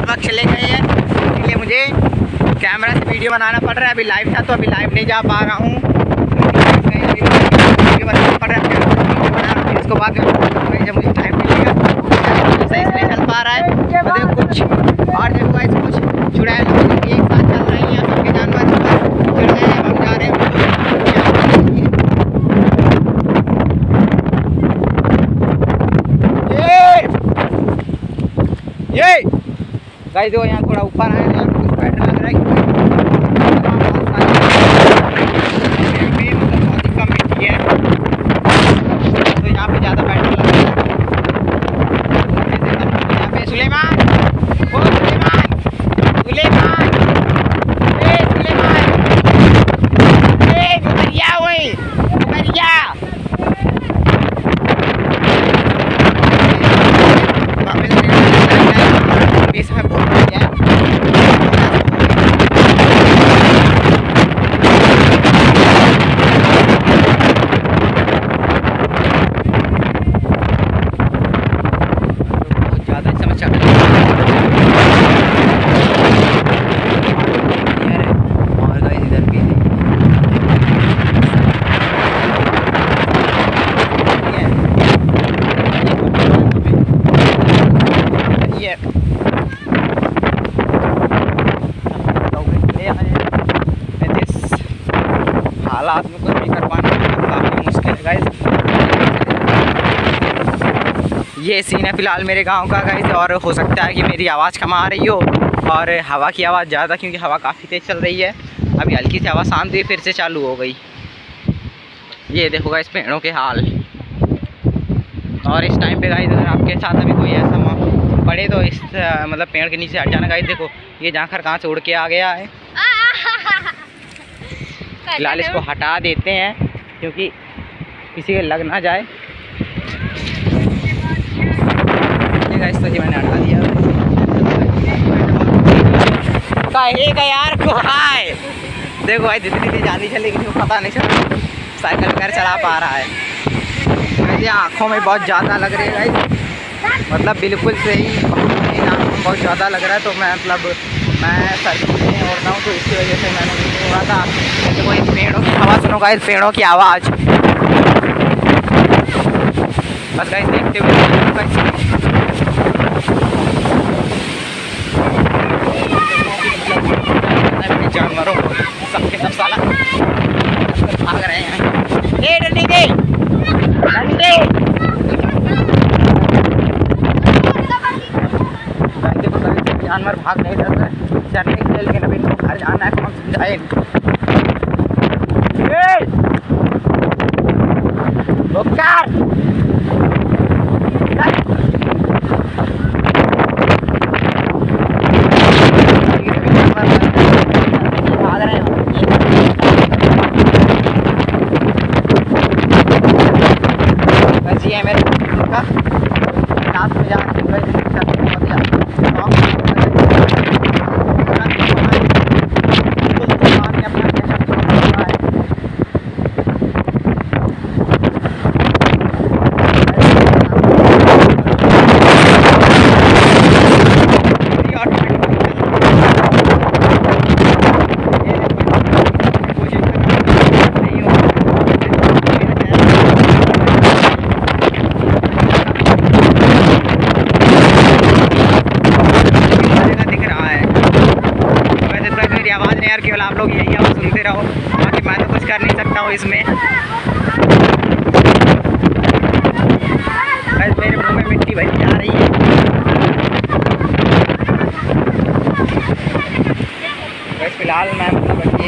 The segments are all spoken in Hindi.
स्टारबक्स चले गए हैं, इसलिए मुझे कैमरा से वीडियो बनाना पड़ रहा है। अभी लाइव था तो अभी लाइव नहीं जा पा रहा हूँ, वीडियो बनाना पड़ रहा है, इसको बाद में जब मुझे टाइम मिलेगा सही से नहीं चल पा रहा है। तो देखो कुछ और देखो गाइस, कुछ चुड़ैल एक साथ चल रही हैं, सबके जानवर चढ़ गए हैं, हम जा रहे हैं। ये गाइस देखो यहाँ थोड़ा ऊपर आए, यहाँ कुछ बैठने लग रहा है, बहुत ही कम मिट्टी है तो यहाँ पे ज़्यादा बैठने लग रहा है। यहाँ पे सुलेमान, ओ सुलेमान, सुलेमान, ए सुलेमान, ए उबरिया, ओए उबरिया, इसमें बहुत बढ़िया है। बहुत ज़्यादा समस्या और गाइस इधर भी ये हालात में कुछ भी कर पाना काफ़ी मुश्किल है गाइस। ये सीन है फिलहाल मेरे गांव का गाइस, और हो सकता है कि मेरी आवाज़ कम आ रही हो और हवा की आवाज़ ज़्यादा, क्योंकि हवा काफ़ी तेज़ चल रही है। अभी हल्की सी हवा शांत हुई, फिर से चालू हो गई। ये देखो गाइस पेड़ों के हाल। और इस टाइम पे गाइस अगर आपके साथ अभी कोई ऐसा पड़े तो इस मतलब पेड़ के नीचे हट जाना गाइस। देखो ये जाखर कहाँ से उड़ के आ गया है, फिलहाल इसको हटा देते हैं क्योंकि किसी के लग ना जाए। गाइस तो जी मैंने हटा दिया यार को। हाय देखो भाई जितनी तेज आंधी चलेगी तो पता नहीं चल साइकिल वगैरह चला पा रहा है। मेरी आँखों में बहुत ज़्यादा लग रही है गाइस, मतलब बिल्कुल सही आँखों में बहुत ज़्यादा लग रहा है। तो मैं मैं सर्दी में ओढ़ता हूँ तो इसकी वजह से मैंने नहीं हुआ था। देखो इन पेड़ों की आवाज़ सुनो गाइस, पेड़ों की आवाज़ बस गाइस देखते हुए जानवरों सबके सब साला भाग रहे हैं। ए डंडी दे डंडी, जानवर भाग नहीं रहे चरने के लिए, लेकिन अभी इनको घर जाना है, कौन समझाए। भाग रहे हैं बस ये है मेरे का रात में जाना यार, केवल आप लोग यही आवाज़ सुनते रहो, बाकी मैं तो कुछ कर नहीं सकता हूँ इसमें। बस मेरे मुंह में मिट्टी भरी जा रही है। बस फिलहाल मैं मतलब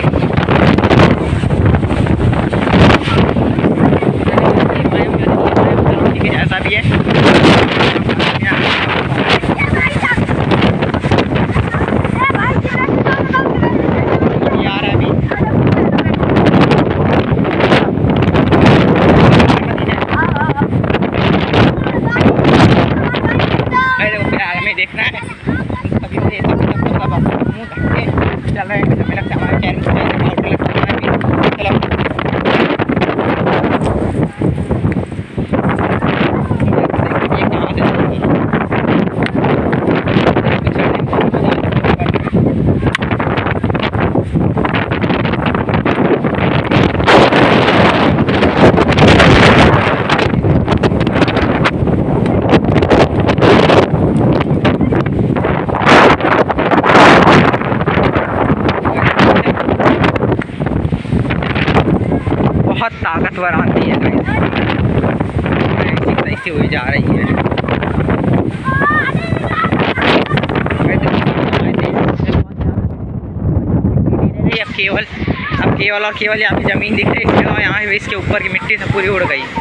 जैसा भी है देखना है अभी मुझे सब मुँह ढक के चल रहे हैं। हमें लगता है हमारे चैनल पर आउटर लगता है अभी। चलो ये कहाँ से भयंकर आंधी है गाइस, ऐसी हुई जा रही है। अब केवल और केवल यहाँ पे ज़मीन दिख रही है, और यहाँ पे इसके ऊपर की मिट्टी सब पूरी उड़ गई।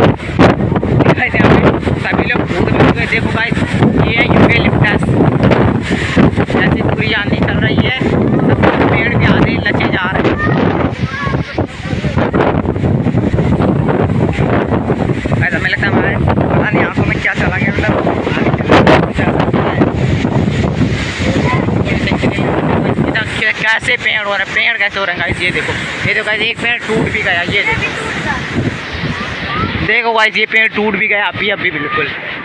सभी लोग भूत बन गए। देखो गाइस, ये है यूकेलिप्टस, जैसी पूरी आंधी चल रही है, सब पेड़ भी आधे लचे जा रहे हैं। हमें लगता है हमारे पता नहीं आंखों में क्या चला गया, मतलब कैसे पेड़ हो रहे हैं, पेड़ कैसे हो रहे हैं गाइस। ये देखो गाइस, एक पेड़ टूट भी गया। ये देखो गाइस, ये पेड़ टूट भी गया अभी बिल्कुल।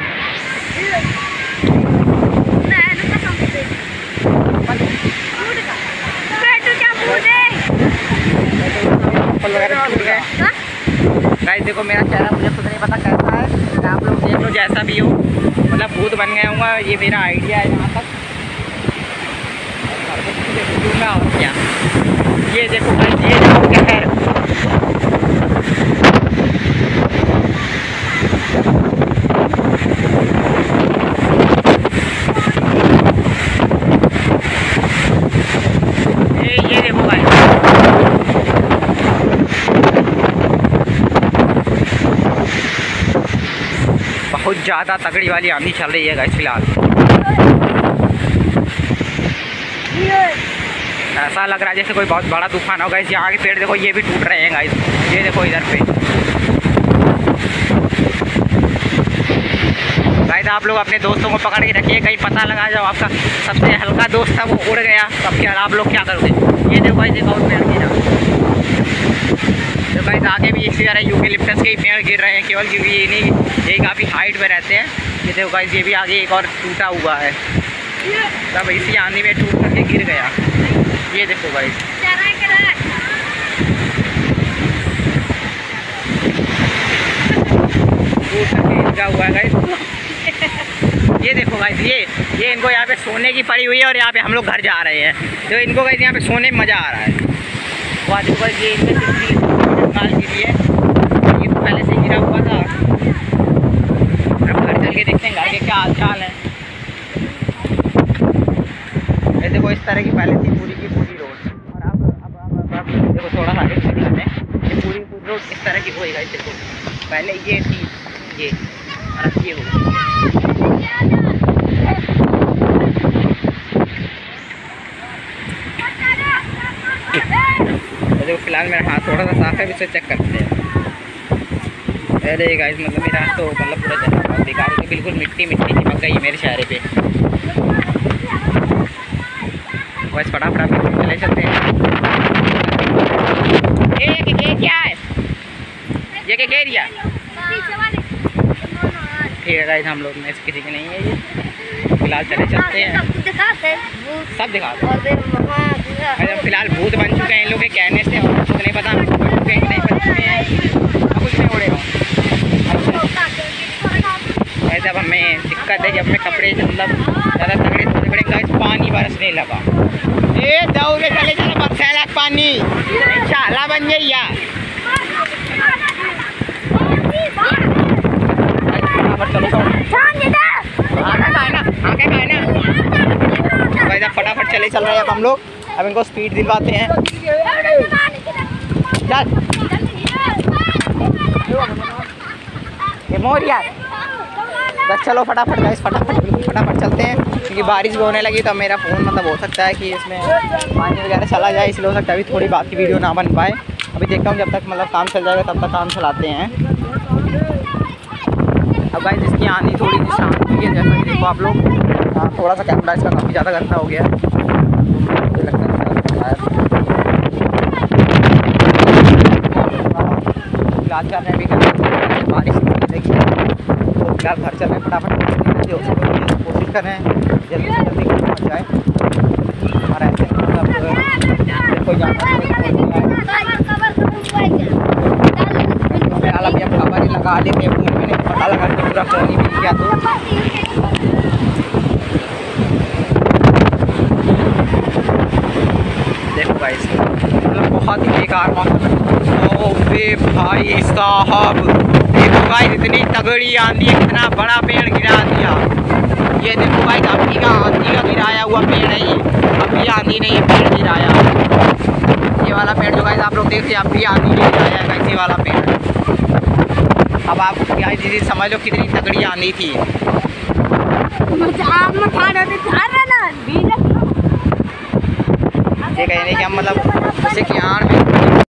गाइस देखो, मेरा चेहरा मुझे खुद नहीं पता कैसा है, आप लोग देख लो जैसा भी हो, मतलब भूत बन गया हूँ। ये मेरा आइडिया है यहाँ तक। और क्या, ये देखो गाइस, ये देखो कहर। ये देखो गाइस, बहुत ज़्यादा तगड़ी वाली आंधी चल रही है गाइस फिलहाल। ऐसा लग रहा है जैसे कोई बहुत बड़ा तूफान हो गाइस। यहाँ के पेड़ देखो, ये भी टूट रहे हैं गाइस। ये देखो इधर पे गाइस, आप लोग अपने दोस्तों को पकड़ के रखिए, कहीं पता लगा जब आपका सबसे हल्का दोस्त था वो उड़ गया, तब क्या आप लोग क्या करोगे। ये देखो गाइस, एक और पेड़ गिरा। तो गाइस आगे भी इसी तरह यूकेलिप्टस के ही पेड़ गिर रहे हैं, केवल क्योंकि ये काफ़ी हाइट में रहते हैं। ये देखो गाइस, ये भी आगे एक और टूटा हुआ है, तब इसी आंधी में टूट करके गिर गया। ये देखो गाइस, टूट करके गिरा हुआ है गाइस। ये देखो गाइस, ये इनको यहाँ पे सोने की पड़ी हुई है, और यहाँ पे हम लोग घर जा रहे हैं, तो इनको गाइस यहाँ पे सोने में मज़ा आ रहा है। वो देखो ये इनमें माल गिरी है, ये तो पहले से गिरा हुआ था। अब घर चल के देखते हैं घर के क्या हाल चाल है। ये देखो, इस तरह की पहले थी पूरी की पूरी रोड, और अब देखो थोड़ा सा आगे चलते हैं, ये पूरी रोड इस तरह की होएगा। इस देखो, पहले ये थी, ये और अब ये हो। देखो फिलहाल मेरा हाथ थोड़ा सा साफ है, इसे चेक करते हैं। अरे गाइस, मतलब मेरा हाथ तो मतलब पूरा चला बेकार हो गया, बिल्कुल मिट्टी चिपक गई मेरे चेहरे पे। बस फटाफट चले चलते हैं। ये क्या है, ये क्या एरिया? ठीक है गाइस, हम लोग में किसी के नहीं है ये, फिलहाल चले चलते हैं। सब दिखाते हैं। फिलहाल भूत बन चुके हैं इन लोग के कहने से, और कुछ नहीं पता नहीं बन चुके हैं, कुछ नहीं उड़े हो। ऐसे अब हमें दिक्कत है कि अपने कपड़े मतलब ज़्यादा तगड़े गाइस, पानी बरसने लगा। ये दौड़े चले चलो, बरसात पानी चाला बन गई यार। फटाफट चले चल रहे हैं अब हम लोग। अब इनको स्पीड दिलवाते हैं। चल मोरिया, बस चलो फटाफट गाइस, फटाफट चलते हैं, क्योंकि बारिश भी होने लगी। तो मेरा फ़ोन मतलब हो सकता है कि इसमें पानी वगैरह चला जाए, इसलिए हो सकता है अभी थोड़ी बात की वीडियो ना बन पाए। अभी देखता हूँ, जब तक मतलब काम चल जाएगा तब तक काम चलाते हैं। अब गाइस इसकी आंधी थोड़ी सी शांत हुई है, जैसा कि देखो आप लोग। थोड़ा सा कैमरा इसका काफ़ी ज़्यादा गंदा हो गया है, मुझे लगता है फिलहाल चल रहे हैं। बारिश लगी है तो फिलहाल घर चल रहे हैं, फटाफट कोशिश कर रहे हैं जल्दी से जल्दी पहुँच जाए। और ऐसे मतलब कोई जाना फिलहाल अभी आप खबर ही लगा लेते हैं, फोन में पता लगा के पूरा फ़ोन ही मिल गया। तो देखो गाइस, मतलब बहुत ही बेकार मौसम है। ओ बे भाई साहब देखो भाई इतनी तगड़ी आंधी है, कितना बड़ा पेड़ गिरा दिया। ये देखो भाई अभी का आंधी का गिराया हुआ पेड़ है ये, अभी आंधी नहीं है, पेड़ गिराया। ये वाला पेड़ जो गाइस आप लोग देख रहे हैं अभी आंधी नहीं गिराया है गाइस, ये वाला पेड़। अब आप गाइस दीदी समझ लो कितनी तगड़ी आंधी थी। ये कहने का मतलब जैसे कि आड़ में